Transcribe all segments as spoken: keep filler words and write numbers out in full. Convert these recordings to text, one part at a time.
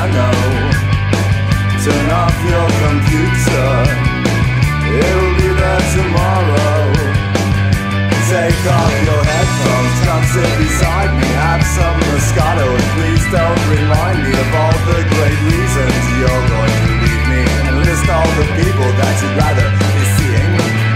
piano. Turn off your computer, it'll be there tomorrow. Take off your headphones, come sit beside me, have some Moscato, and please don't remind me of all the great reasons you're going to leave me, and list all the people that you'd rather be seeing.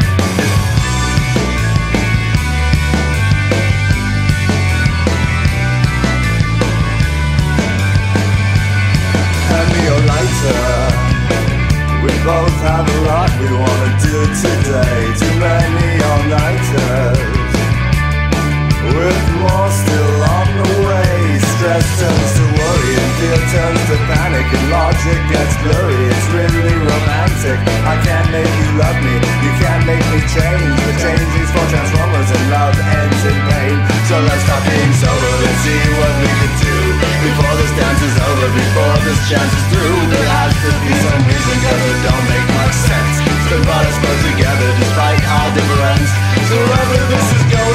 Hand me your lighter, we both have a lot we wanna do today. Too many all-nighters, with more still on the way. Stress turns to worry and fear turns to panic, and logic gets blurry. It's really romantic. I can't make you love me, you can't make me change. The change is for transformers and love ends in pain. So let's stop being sober and see what we can do before this dance is over, before this chance is through. There has to be some reason, cause it don't make much sense. Still brought us both together despite our difference. So wherever this is going,